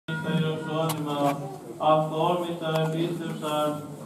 στα Ιεροσόλυμα, αυθόρμητα επίστευσαν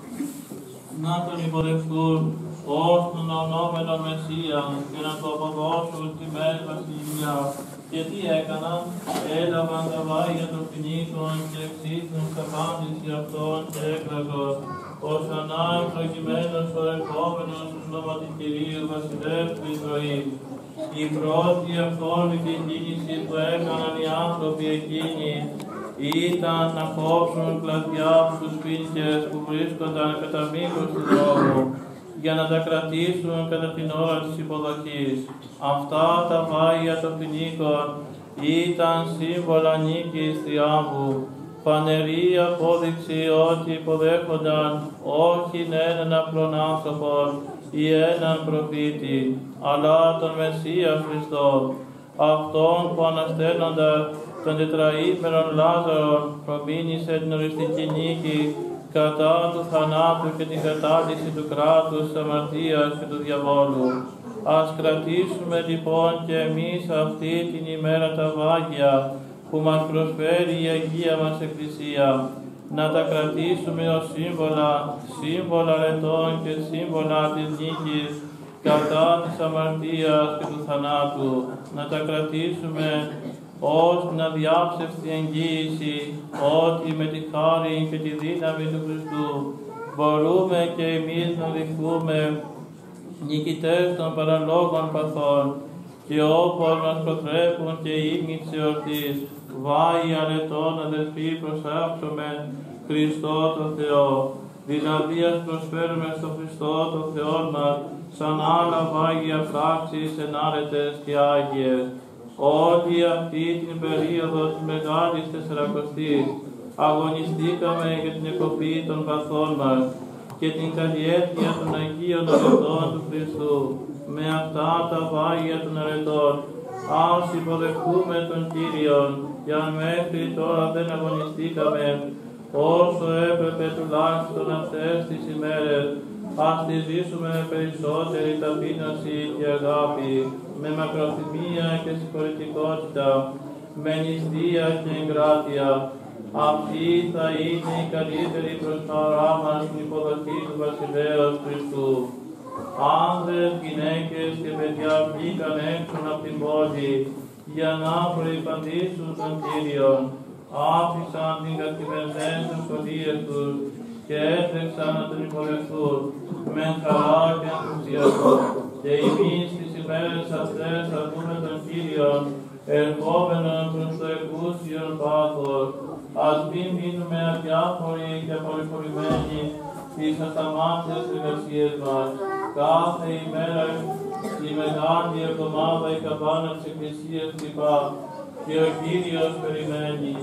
να τον υποδεχθούν ως τον ονόμενο Μεσσία και να του αποδώσουν τη μέση βασιλεία. Και τι έκαναν, έλαβαν τα βάγια των φοινίκων και εξήθουν στα πάντηση αυτών και έκλαγον. Ως ανάγκη προκειμένος ο ερχόμενος του σώματι Κυρίου Βασιλεύ του Ισραήλ. Η πρώτη αυθόρμητη κίνηση που έκαναν οι άνθρωποι εκείνοι ήταν να κόψουν κλαδιά από τους πίνκες που βρίσκονταν κατά μήκος του δρόμου για να τα κρατήσουν κατά την ώρα της υποδοχής. Αυτά τα βάγια των φοινίκων ήταν σύμβολα νίκης θριάμβου, φανερή απόδειξη ότι υποδέχονταν όχι έναν απλόν άνθρωπον ή έναν προφήτη, αλλά τον Μεσσία Χριστό, αυτόν που ανασταίνοντας τον τετραήμερον Λάζαρον προμήνυσε την οριστική νίκη κατά του θανάτου και την κατάλυση του κράτους της αμαρτίας και του διαβόλου. Ας κρατήσουμε λοιπόν και εμείς αυτή την ημέρα τα βάγια που μας προσφέρει η Αγία μας Εκκλησία, να τα κρατήσουμε ως σύμβολα ρετών και σύμβολα της νίκης κατά της αμαρτίας και του θανάτου, να τα κρατήσουμε ως την αδιάψευστη εγγύηση ότι με τη χάρη και τη δύναμη του Χριστού μπορούμε και εμείς να δειχθούμε νικητές των παραλόγων παθών και όπως μας προτρέπουν και οι ύμνοι της εορτής, βάη αρετών αδελφοί προσάψομεν Χριστό το Θεό, δηλαδή ας προσφέρουμε στο Χριστό το Θεό μας σαν άλλα βάγια πράξεις ενάρετες και άγιες. Όλη αυτή την περίοδο της Μεγάλης Τεσσαρακοστής αγωνιστήκαμε για την εκοπή των παθών μας και την καλλιέργεια των Αγίων Αρετών του Χριστού. Με αυτά τα βάγια των αρετών ας υποδεχτούμε τον Κύριον, και αν μέχρι τώρα δεν αγωνιστήκαμε όσο έπρεπε τουλάχιστον αυτές τις ημέρες, ας τη ζήσουμε με περισσότερη ταπείνωση και αγάπη, με μακροθυμία και συγχωρητικότητα, με νηστεία και εγκράτεια. Αυτή θα είναι η καλύτερη προσφορά μας στην υποδοχή του Βασιλέως Χριστού. Άνδρες, γυναίκες και παιδιά βγήκαν έξω από την πόλη για να προϋπαντήσουν τον Κύριον. Άφησαν την καθημερινές ευκολίες τους και έτρεξαν να τον υποδεχθούν με χαρά και ενθουσιασμό. Και εμείς τις ημέρες αυτές θα δούμε τον Κύριον ερχόμενον προς το εκούσιον πάθος. Ας μην μείνουμε αδιάφοροι και απολυφορημένοι στις ασταμάτητες εργασίες μας. Κάθε ημέρα η Μεγάλη Εβδομάδα η καμπάνα της Εκκλησίας χτυπά και ο Κύριος περιμένει.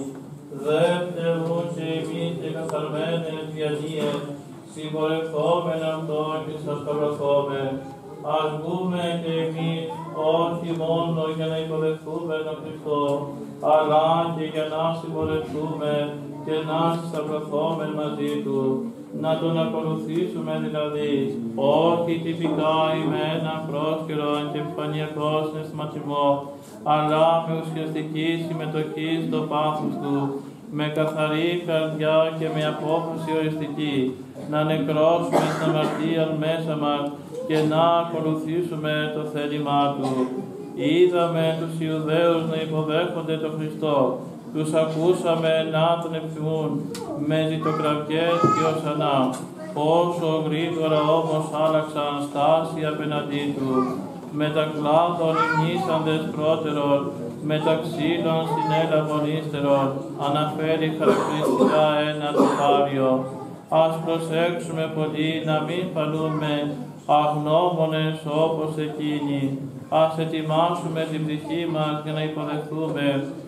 Δεύτερον και εμείς και καθαρμένες διανοίες, συγχωρευόμεν αυτόν και σας παρακόμε. Ας βγούμε και εμείς όχι μόνο για να υποδεχθούμε τον Χριστό, αλλά και για να συγχωρευτούμε και να σταυρωθούμε μαζί Του, να Τον ακολουθήσουμε δηλαδή, όχι τυπικά ή με έναν πρόσκαιρο και επιφανειακό συναισθηματισμό, αλλά με ουσιαστική συμμετοχή στο πάθος Του, με καθαρή καρδιά και με απόφαση οριστική, να νεκρώσουμε την αμαρτία μέσα μας και να ακολουθήσουμε το θέλημά Του. Είδαμε τους Ιουδαίους να υποδέχονται τον Χριστό, τους ακούσαμε να τον επιθυμούν με ζητοκραυγές και οσανά. Πόσο γρήγορα όμως άλλαξαν στάση απέναντί Του, με τα κλάδων υμνήσαντες πρώτερον, με τα ξύλων συνέλαβον ύστερον, αναφέρει χαρακτηριστικά ένα τυπάριο. Ας προσέξουμε πολύ να μην φανούμε αγνώμονες όπως εκείνοι. Ας ετοιμάσουμε την ψυχή μας για να υποδεχθούμε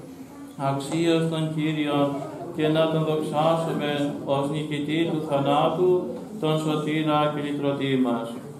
αξίως τον Κύριον και να Τον δοξάσουμε ως νικητή του θανάτου, τον σωτήρα και λυτρωτή μας.